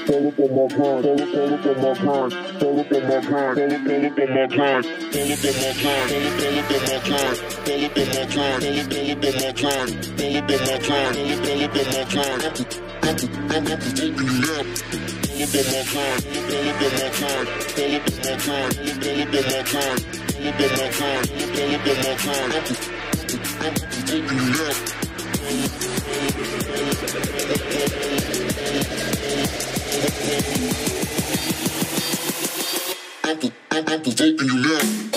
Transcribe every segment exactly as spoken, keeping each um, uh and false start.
Pull up on my grind, pull up, pull up on my grind, pull up on my grind, pull up, pull up on my grind, pull up on my grind, pull up, pull up on my grind, pull up on my grind, pull up, pull up on my grind, pull up on my grind, pull up, pull up on my grind. I'm I'm I'm taking you up. Pull up on my grind, pull up on my grind, pull up on my grind, pull up on my grind, pull up on my grind, pull up on my grind. I'm I'm taking you up. I'm I'm I'm taking you up.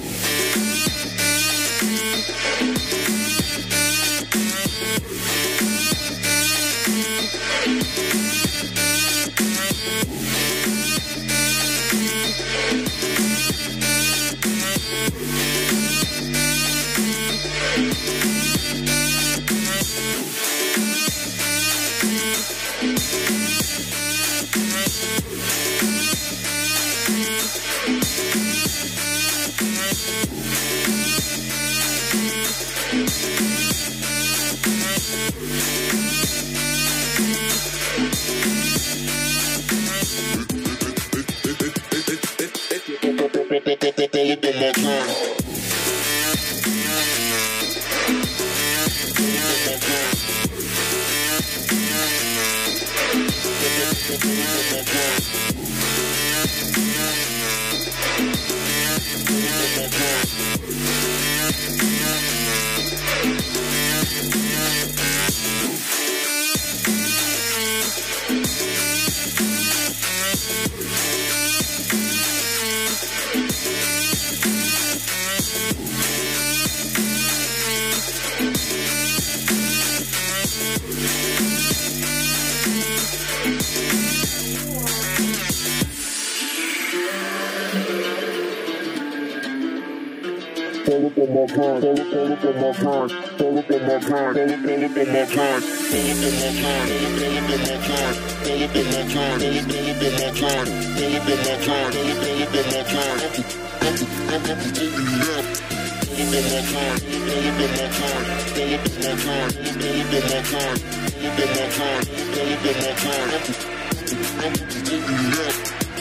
Pull up on my grind, pull up, pull up on my grind, pull up on my grind, pull up, pull up on my grind, pull up on my grind, pull up on my grind, pull up on my grind, pull up, pull up on my grind, pull up on my grind, pull up, pull up on my grind. I'm I'm I'm taking you up. Pull up on my grind, pull up on my grind, pull up on my grind, pull up on my grind, pull up on my grind, pull up on my grind. I'm I'm taking you up.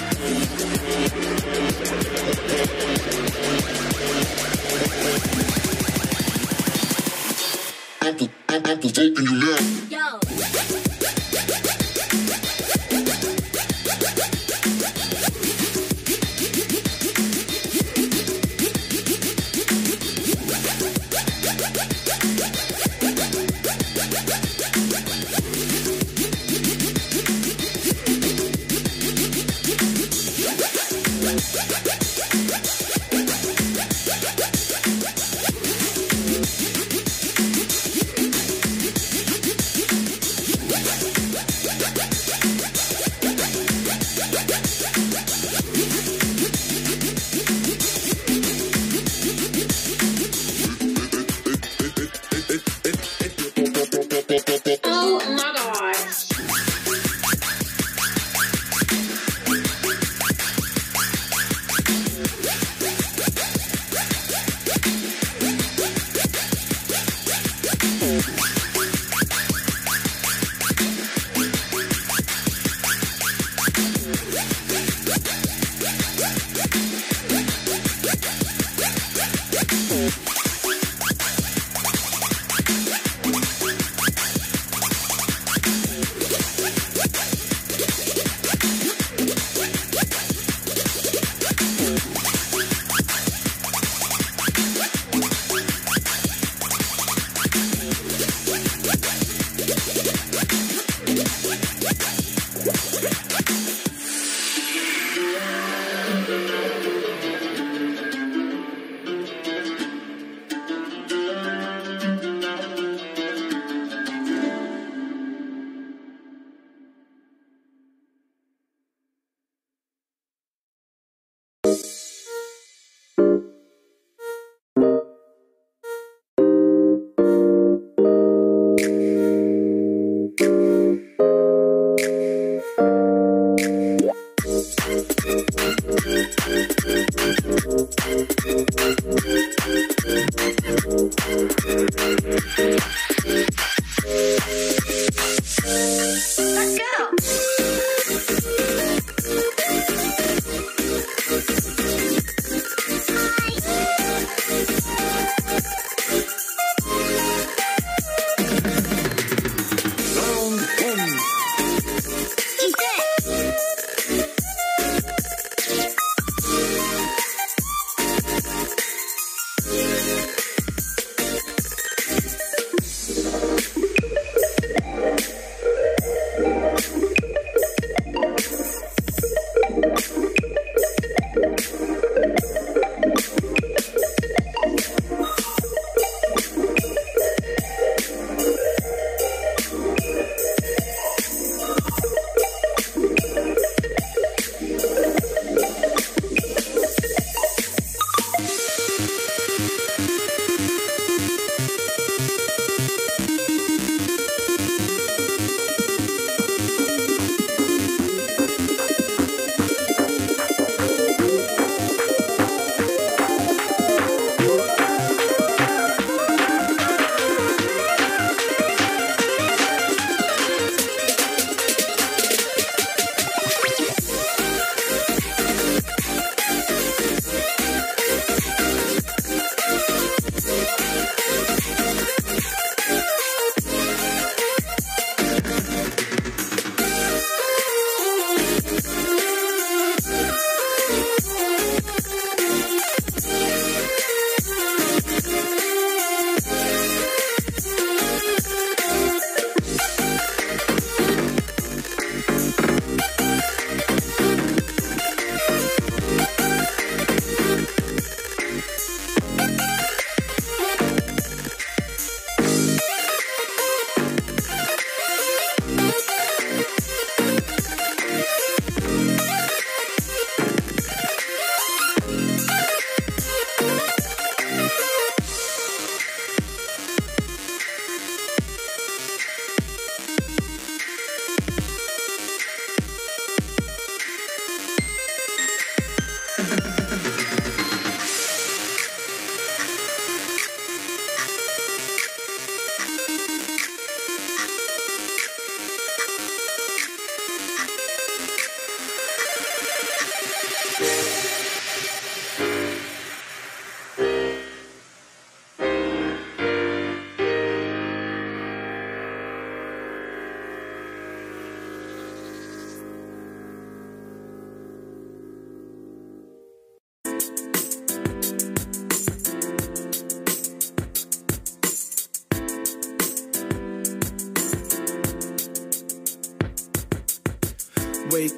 I'm the, I'm, I'm the taking you now. Yo.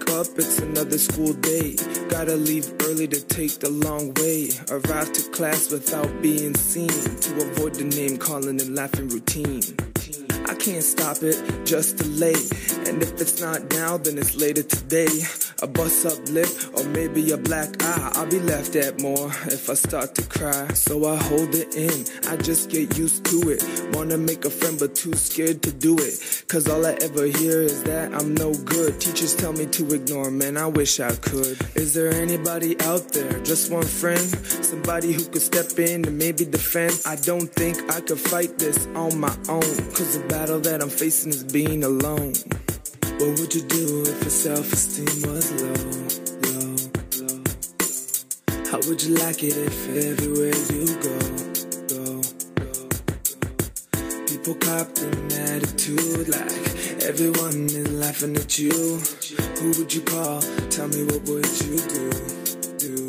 wake up, it's another school day. Gotta leave early to take the long way. Arrive to class without being seen, to avoid the name calling and laughing routine. I can't stop it, just delay. And if it's not now, then it's later today. A bust up lip, or maybe a black eye. I'll be laughed at more if I start to cry. So I hold it in, I just get used to it. Wanna make a friend but too scared to do it. Cause all I ever hear is that I'm no good. Teachers tell me to ignore, man, I wish I could. Is there anybody out there, just one friend? Somebody who could step in and maybe defend? I don't think I could fight this on my own. Cause the battle that I'm facing is being alone. What would you do if your self-esteem was low, low, low? How would you like it if everywhere you go, go, go, go? People copped an attitude like everyone is laughing at you. Who would you call? Tell me, what would you do, do?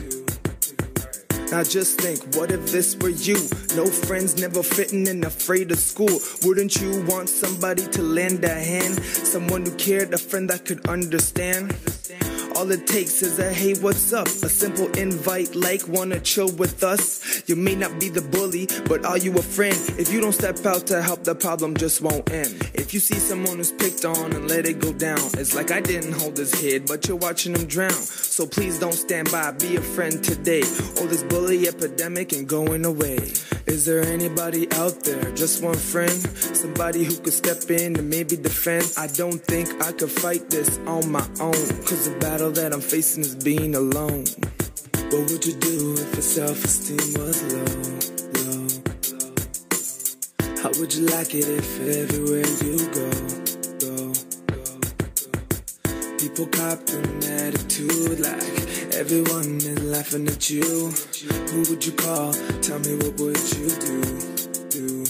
Now just think, what if this were you? No friends, never fitting and afraid of school. Wouldn't you want somebody to lend a hand? Someone who cared, a friend that could understand? All it takes is a hey, what's up? A simple invite like, wanna chill with us? You may not be the bully, but are you a friend? If you don't step out to help, the problem just won't end. If you see someone who's picked on and let it go down, it's like I didn't hold his head, but you're watching him drown. So please don't stand by, be a friend today. All this bully epidemic ain't going away. Is there anybody out there, just one friend? Somebody who could step in and maybe defend? I don't think I could fight this on my own. Cause the battle that I'm facing is being alone. What would you do if your self-esteem was low, low, low? How would you like it if everywhere you go, go, go, go? People copped an attitude like everyone is laughing at you. Who would you call? Tell me, what would you do, do?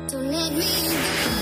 Don't let me go.